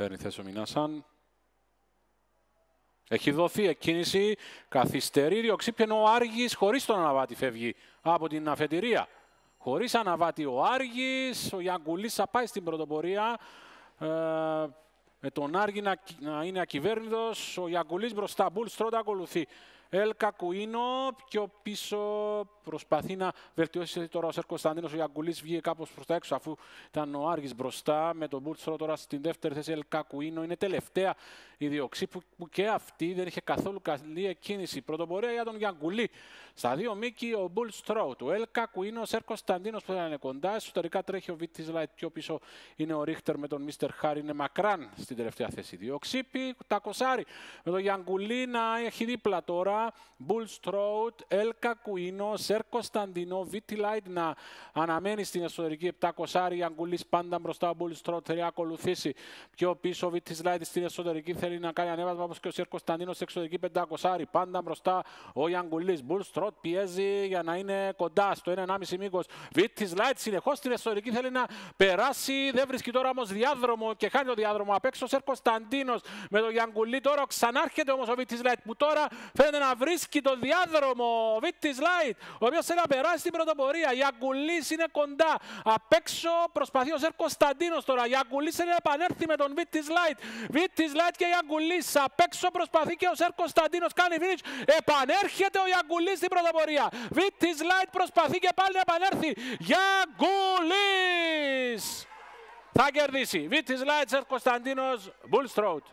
Παίρνει θέση ο Μινάσαν. Έχει δοθεί εκκίνηση, καθυστερεί, διοξύπιεν ο Άργης χωρίς τον Αναβάτη φεύγει από την αφετηρία. Χωρίς Αναβάτη ο Άργης, ο Γιανκουλής θα πάει στην πρωτοπορία. Με τον Άργη να είναι ακυβέρνητος, ο Γιανκουλής μπροστά, Μπουλστρότ ακολουθεί. Ελ Κακουίνο, πιο πίσω προσπαθεί να βελτιώσει τώρα ο Σερ Κωνσταντίνος. Ο Γιανκουλής βγήκε κάπως προς τα έξω αφού ήταν ο Άργης μπροστά. Με τον Μπουλστρότ τώρα στην δεύτερη θέση Ελ Κακουίνο. Είναι τελευταία η διοξή που και αυτή δεν είχε καθόλου καλή εκκίνηση. Πρωτοπορία για τον Γιανκουλή. Στα δύο μήκη ο Μπουλστρότ. Ο Ελ Κακουίνο, ο Σερ Κωνσταντίνος που είναι κοντά. Εσωτερικά τρέχει ο Βίτις Λάιτ. Πιο πίσω είναι ο Ρίχτερ με τον Μίστερ Χάρη. Είναι μακράν στην τελευταία θέση. Διοξύπη, τα κοσάρι. Με τον Γιανκουλή να έχει δίπλα τώρα. Μπουλστρότ, Ελ Κακουίνο, Σερ Κωνσταντίνο, Βίτι Λάιτ να αναμένει στην εσωτερική 700. Γιανκουλής πάντα μπροστά. Ο Μπουλστρότ θέλει να ακολουθήσει. Πιο πίσω ο Βίτις Λάιτ στην εσωτερική θέλει να κάνει ανέβασμα όπως και ο Σερ Κωνσταντίνο στην εξωτερική 500. Πάντα μπροστά ο Γιανκουλής. Μπουλστρότ πιέζει για να είναι κοντά στο 1,5 μήκος. Βίτις Λάιτ συνεχώς στην εσωτερική θέλει να περάσει. Δεν βρίσκει τώρα όμως διάδρομο και χάνει το διάδρομο απ' έξω ο Σερ Κωνσταντίνος με τον Γιανκουλή. Τώρα ξανάρχεται όμως ο Βίτις Λάιτ που τώρα φαίνεται να βρίσκει το διάδρομο. Ο Βίτις Λάιτ, ο οποίος θέλει να περάσει στην πρωτοπορία. Γιανκουλής είναι κοντά. Απ' έξω προσπαθεί ο Σερ Κωνσταντίνος τώρα. Γιανκουλής θέλει να επανέλθει με τον Βίτις Λάιτ. Βίτις Λάιτ και Γιανκουλής. Απ' έξω προσπαθεί και ο Σερ Κωνσταντίνος. Κάνει finish. Επανέρχεται ο Γιανκουλής στην πρωτοπορία. Βίτις Λάιτ προσπαθεί και πάλι να επανέλθει. Γιανκουλής θα κερδίσει. Βίτις Λάιτ, Σερ Κωνσταντίνος, Μπουλστρότ.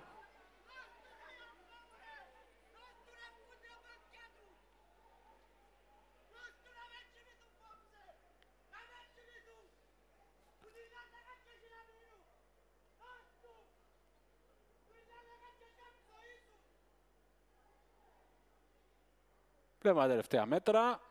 Βλέπουμε τα τελευταία μέτρα.